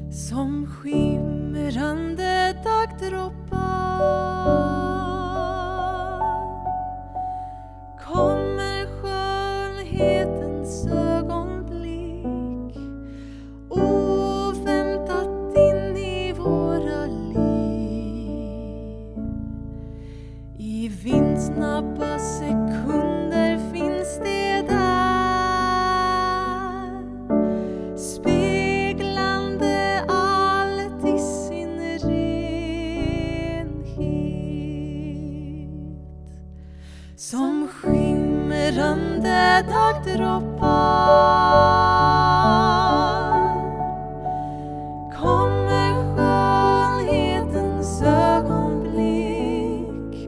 som skimrande dagdroppar kommer skönhetens ögonblick oväntat in i våra liv. I vindsnabba sekunder finns det där, speglande allt i sin renhet, som skimrande dagdroppar kommer skönhetens ögonblick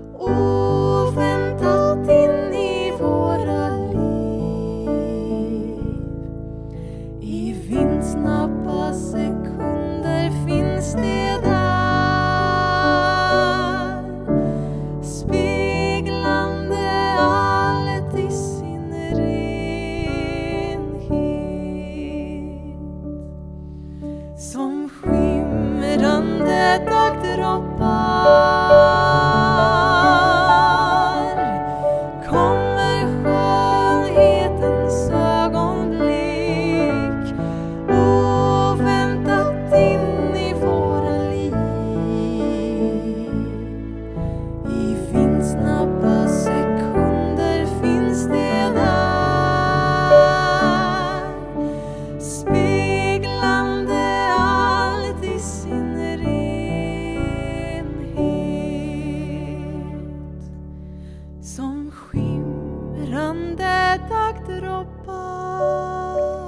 oväntat in i våra liv. I vindsnabba sekunder finns det där, speglande allt i sin renhet, som skimrande dagdroppar kommer skönhetens ögonblick oväntat in i våra liv. I vindsnabba sekunder finns det där, speglande allt i sin renhet, som skimrande dagdroppar.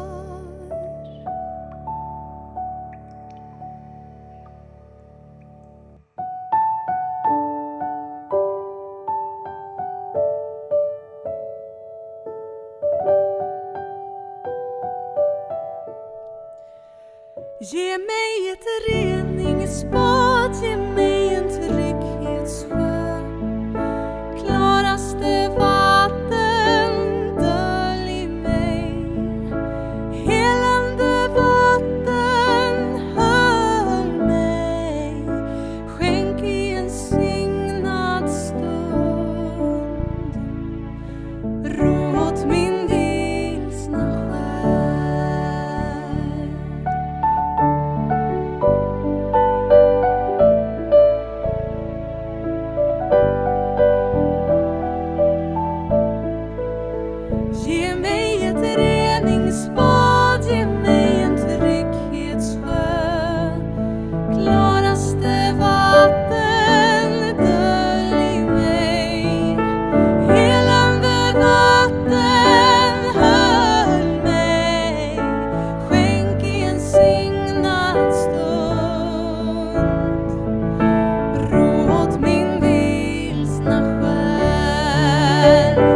Ge mig ett reningsbad, ge mig en trygghetssjö, klaraste vatten, dölj mig, helande vatten, hör mig, skänk i en signad stund ro åt min vilsna själ. Ge mig ett reningsbad, ge mig en trygghetssjö, klaraste vatten, dölj mig, helande vatten, hör mig, skänk i en signad stund ro åt min vilsna själ.